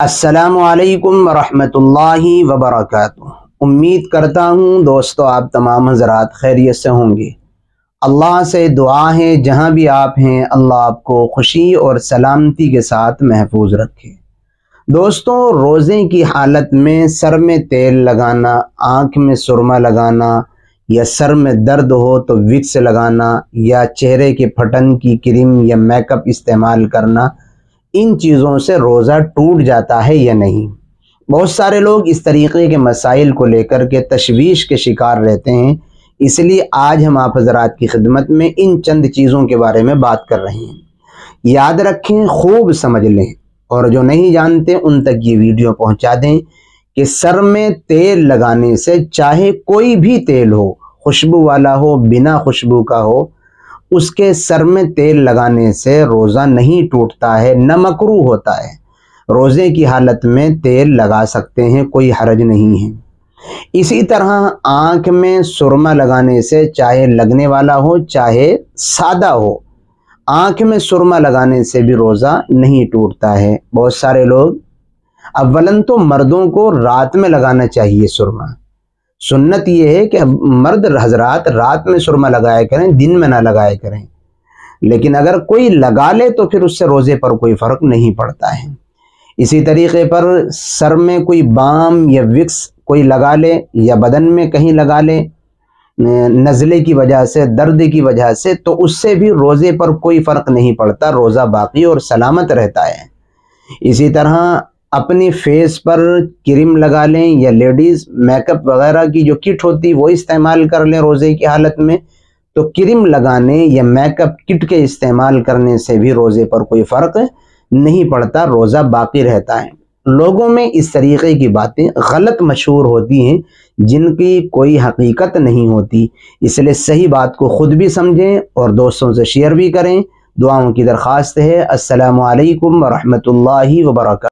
अस्सलामु अलैकुम वरहमतुल्लाहि वबरकातुह। उम्मीद करता हूँ दोस्तों आप तमाम हज़रात खैरियत से होंगे। अल्लाह से दुआ है जहाँ भी आप हैं अल्लाह आपको खुशी और सलामती के साथ महफूज रखे। दोस्तों, रोज़े की हालत में सर में तेल लगाना, आँख में सुरमा लगाना या सर में दर्द हो तो विक्स लगाना या चेहरे के फटन की क्रीम या मेकअप इस्तेमाल करना, इन चीज़ों से रोज़ा टूट जाता है या नहीं। बहुत सारे लोग इस तरीक़े के मसाइल को लेकर के तशवीश के शिकार रहते हैं, इसलिए आज हम आप हज़रात की खिदमत में इन चंद चीज़ों के बारे में बात कर रहे हैं। याद रखें, खूब समझ लें और जो नहीं जानते उन तक ये वीडियो पहुंचा दें कि सर में तेल लगाने से, चाहे कोई भी तेल हो, खुशबू वाला हो, बिना खुशबू का हो, उसके सर में तेल लगाने से रोज़ा नहीं टूटता है, न मकरूह होता है। रोज़े की हालत में तेल लगा सकते हैं, कोई हरज नहीं है। इसी तरह आँख में सुरमा लगाने से, चाहे लगने वाला हो चाहे सादा हो, आँख में सुरमा लगाने से भी रोज़ा नहीं टूटता है। बहुत सारे लोग, अव्वलन तो मर्दों को रात में लगाना चाहिए सुरमा। सुन्नत ये है कि मर्द हजरात रात में सुरमा लगाया करें, दिन में ना लगाया करें। लेकिन अगर कोई लगा ले तो फिर उससे रोज़े पर कोई फ़र्क नहीं पड़ता है। इसी तरीक़े पर सर में कोई बाम या विक्स कोई लगा ले या बदन में कहीं लगा ले नज़ले की वजह से, दर्द की वजह से, तो उससे भी रोज़े पर कोई फ़र्क नहीं पड़ता, रोज़ा बाकी और सलामत रहता है। इसी तरह अपनी फेस पर क्रीम लगा लें या लेडीज़ मेकअप वगैरह की जो किट होती वो इस्तेमाल कर लें रोज़े की हालत में, तो क्रीम लगाने या मेकअप किट के इस्तेमाल करने से भी रोज़े पर कोई फ़र्क नहीं पड़ता, रोज़ा बाकी रहता है। लोगों में इस तरीक़े की बातें गलत मशहूर होती हैं जिनकी कोई हकीकत नहीं होती, इसलिए सही बात को ख़ुद भी समझें और दोस्तों से शेयर भी करें। दुआओं की दरख्वास्त है। अस्सलामु अलैकुम वरहमतुल्लाहि वबरकातुहू।